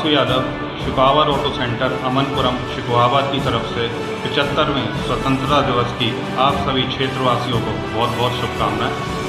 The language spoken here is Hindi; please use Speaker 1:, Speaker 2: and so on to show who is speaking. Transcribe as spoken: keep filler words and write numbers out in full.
Speaker 1: बासु यादव, शिकवावर ऑटो सेंटर, अमनपुरम, शिकवाबाद की तरफ से पचहत्तरवें स्वतंत्रता दिवस की आप सभी क्षेत्रवासियों को बहुत बहुत शुभकामनाएं।